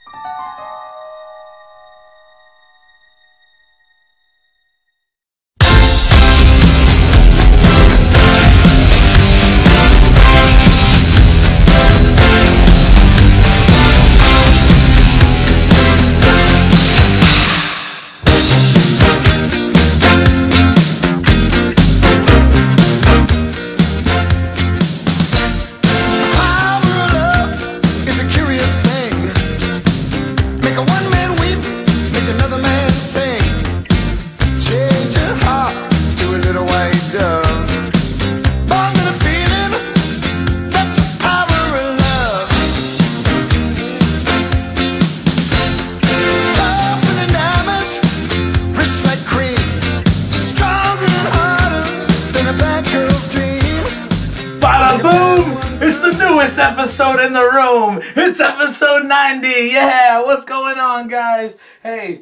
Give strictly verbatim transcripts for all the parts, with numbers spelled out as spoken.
Episode in the room. It's episode ninety. Yeah, what's going on, guys? Hey,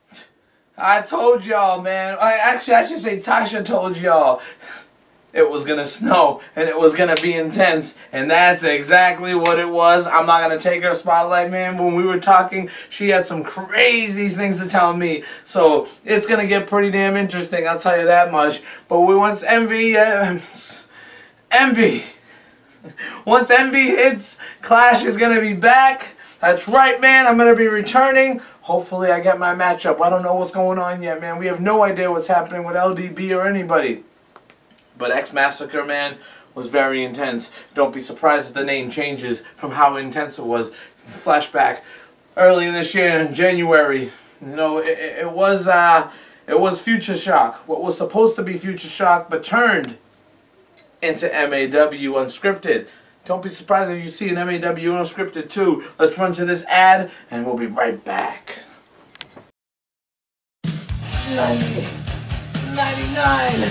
I told y'all, man. I actually, I should say Tasha told y'all it was gonna snow and it was gonna be intense, and that's exactly what it was. I'm not gonna take her spotlight, man. When we were talking, she had some crazy things to tell me, so it's gonna get pretty damn interesting. I'll tell you that much. But we want Envy, uh, Envy. Once Envy hits, Clash is going to be back. That's right, man. I'm going to be returning. Hopefully I get my matchup. I don't know what's going on yet, man. We have no idea what's happening with L D B or anybody. But X Massacre, man, was very intense. Don't be surprised if the name changes from how intense it was. Flashback early this year in January. You know, it, it was uh, it was Future Shock. What was supposed to be Future Shock, but turned into M A W Unscripted. Don't be surprised if you see an M A W Unscripted too. Let's run to this ad and we'll be right back. ninety, ninety-nine.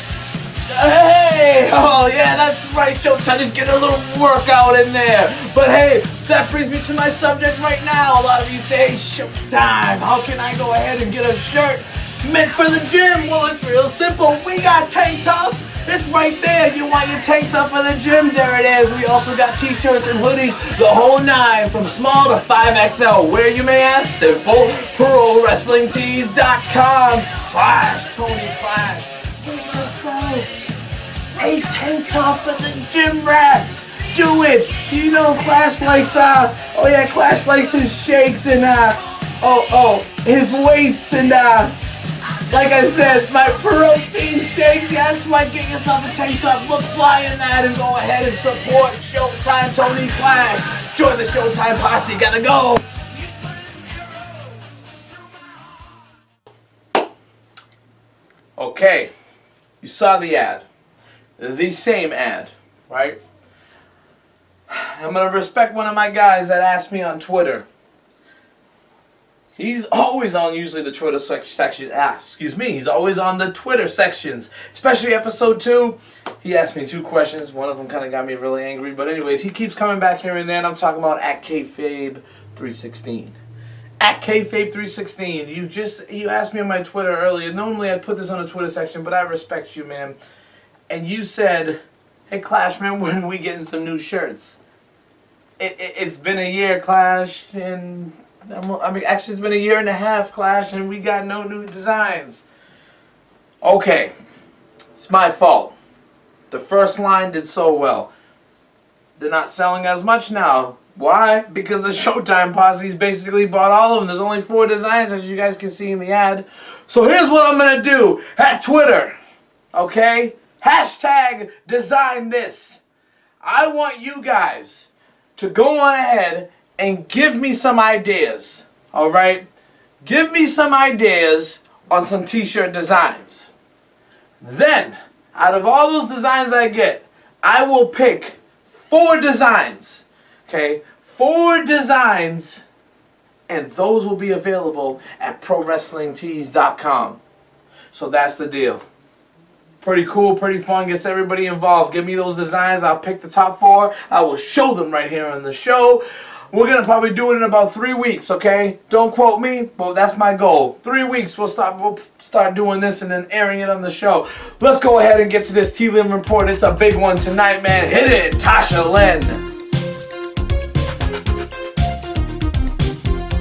Hey! Oh yeah, that's right, Showtime. Just get a little workout in there. But hey, that brings me to my subject right now. A lot of you say, Showtime, how can I go ahead and get a shirt meant for the gym? Well, it's real simple. We got tank tops. It's right there. You want your tank top for the gym? There it is. We also got t-shirts and hoodies, the whole nine, from small to five X L. Where, you may ask? Simple. Pro Wrestling Tees dot com slash Tony Clash. Get yourself a tank top for the gym rats. Do it. You know Clash likes, uh, oh yeah, Clash likes his shakes and, uh, oh, oh, his weights and, uh, like I said, my protein shakes. Yeah, that's right. Get yourself a tank top. Look fly in that and go ahead and support Showtime Tony Clash. Join the Showtime posse. Gotta go. Okay, you saw the ad. The same ad, right? I'm gonna respect one of my guys that asked me on Twitter. He's always on usually the Twitter section. Ah, excuse me. He's always on the Twitter sections, especially episode two. He asked me two questions. One of them kind of got me really angry. But anyways, he keeps coming back here and there. And I'm talking about at Kayfabe three sixteen. At Kayfabe three sixteen. You just you asked me on my Twitter earlier. Normally I'd put this on the Twitter section, but I respect you, man. And you said, "Hey Clash, man, when are we getting some new shirts?" It, it, it's been a year, Clash, and I mean, actually, it's been a year and a half, Clash, and we got no new designs. Okay, it's my fault. The first line did so well. They're not selling as much now. Why? Because the Showtime posse's basically bought all of them. There's only four designs, as you guys can see in the ad. So here's what I'm going to do at Twitter. Okay? Hashtag design this. I want you guys to go on ahead and give me some ideas, alright? Give me some ideas on some t-shirt designs. Then, out of all those designs I get, I will pick four designs, okay? Four designs, and those will be available at Pro Wrestling Tees dot com. So that's the deal. Pretty cool, pretty fun, gets everybody involved. Give me those designs, I'll pick the top four. I will show them right here on the show. We're going to probably do it in about three weeks, okay? Don't quote me, but that's my goal. Three weeks, we'll start, we'll start doing this and then airing it on the show. Let's go ahead and get to this T-Lim report. It's a big one tonight, man. Hit it, Tasha Lynn.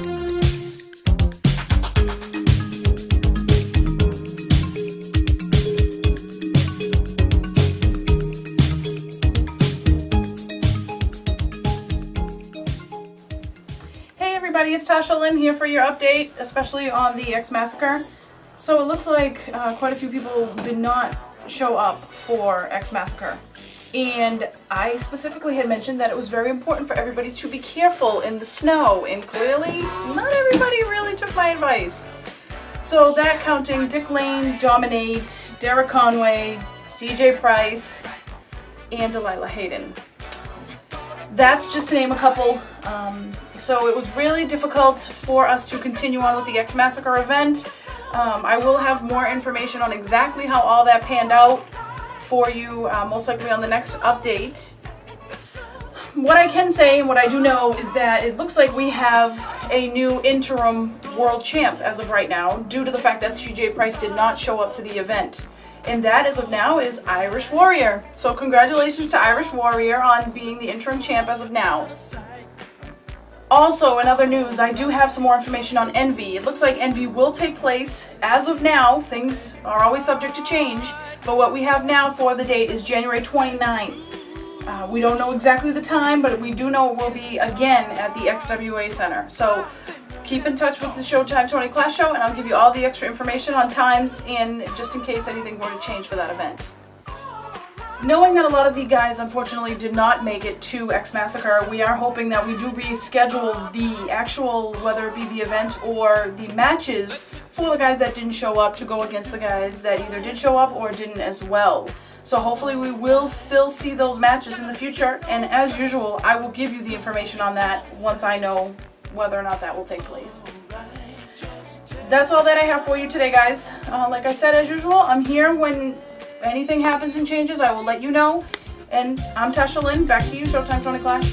everybody, it's Tasha Lynn here for your update, especially on the X Massacre. So it looks like uh, quite a few people did not show up for X Massacre. And I specifically had mentioned that it was very important for everybody to be careful in the snow, and clearly not everybody really took my advice. So that counting Dick Lane, Dominate, Derek Conway, C J Price, and Delilah Hayden. That's just to name a couple. Um, so it was really difficult for us to continue on with the X Massacre event. Um, I will have more information on exactly how all that panned out for you, uh, most likely on the next update. What I can say, and what I do know, is that it looks like we have a new interim world champ as of right now, due to the fact that C J Price did not show up to the event. And that, as of now, is Irish Warrior. So congratulations to Irish Warrior on being the interim champ as of now. Also, in other news, I do have some more information on Envy. It looks like Envy will take place as of now. Things are always subject to change, but what we have now for the date is January twenty-ninth. Uh, we don't know exactly the time, but we do know it will be again at the X W A Center. So keep in touch with the Showtime Tony Clash Show, and I'll give you all the extra information on times and just in case anything were to change for that event. Knowing that a lot of the guys unfortunately did not make it to X Massacre, we are hoping that we do reschedule the actual, whether it be the event or the matches, for the guys that didn't show up to go against the guys that either did show up or didn't as well. So hopefully we will still see those matches in the future, and as usual, I will give you the information on that once I know whether or not that will take place. That's all that I have for you today, guys. Uh, like I said, as usual, I'm here when anything happens and changes. I will let you know. And I'm Tasha Lynn. Back to you, Showtime Tony Clash.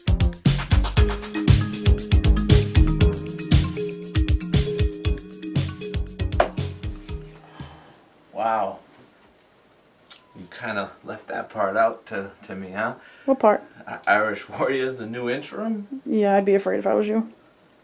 Wow. You kind of left that part out to, to me, huh? What part? I Irish Warrior's the new interim? Yeah, I'd be afraid if I was you.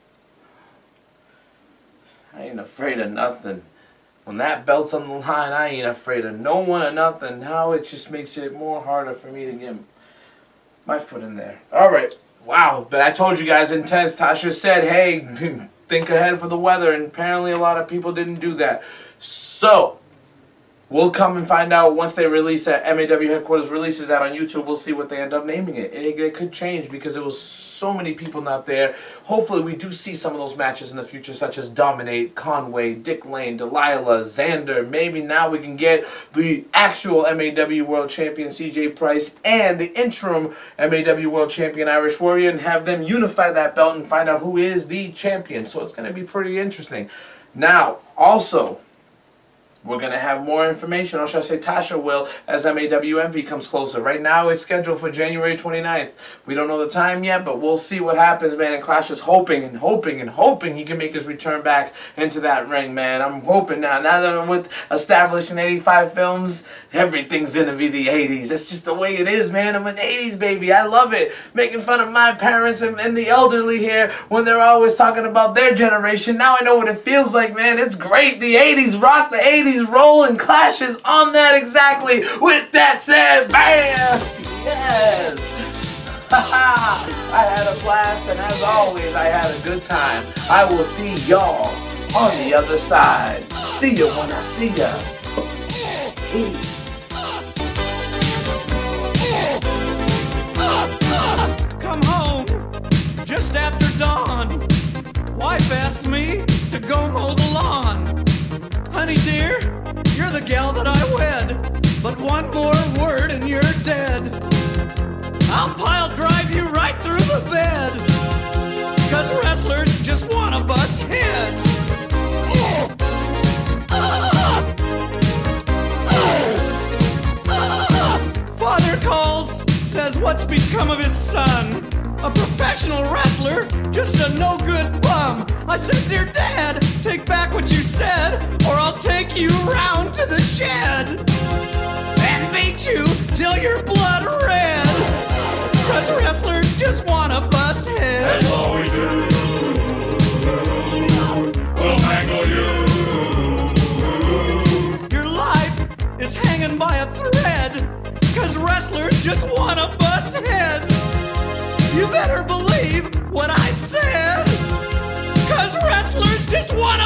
I ain't afraid of nothing. When that belt's on the line, I ain't afraid of no one or nothing. Now it just makes it more harder for me to get my foot in there. Alright. Wow. But I told you guys, intense. Tasha said, hey, think ahead for the weather. And apparently a lot of people didn't do that. So, we'll come and find out once they release that. M A W headquarters releases that on YouTube. We'll see what they end up naming it. It, it could change because it was so many people not there. Hopefully we do see some of those matches in the future, such as Dominate, Conway, Dick Lane, Delilah, Xander. Maybe now we can get the actual M A W World Champion C J Price and the interim M A W World Champion Irish Warrior, and have them unify that belt and find out who is the champion. So it's going to be pretty interesting. Now, also, we're going to have more information, or should I say Tasha will, as M A W Envy comes closer. Right now it's scheduled for January twenty-ninth. We don't know the time yet, but we'll see what happens, man. And Clash is hoping and hoping and hoping he can make his return back into that ring, man. I'm hoping now. Now that I'm with established in eighty-five films, everything's going to be the eighties. That's just the way it is, man. I'm an eighties baby. I love it. Making fun of my parents and, and the elderly here when they're always talking about their generation. Now I know what it feels like, man. It's great. The eighties rock. The eighties roll, and Clash is on that exactly. With that said, bam! Yes! Haha! I had a blast, and as always, I had a good time. I will see y'all on the other side. See ya when I see ya. Peace. Come home just after dawn. Wife asks me to go mow the lawn. Honey dear, you're the gal that I wed, but one more word and you're dead. I'll pile drive you right through the bed, cause wrestlers just wanna bust heads. Father calls, says what's become of his son? A professional wrestler, just a no-good bum. I said, dear Dad, take back what you said, or I'll take you round to the shed and beat you till you're blood red. Cause wrestlers just wanna bust heads. That's all we do. We'll mangle you. Your life is hanging by a thread, cause wrestlers just wanna bust heads. You better believe what I said. Cause wrestlers just wanna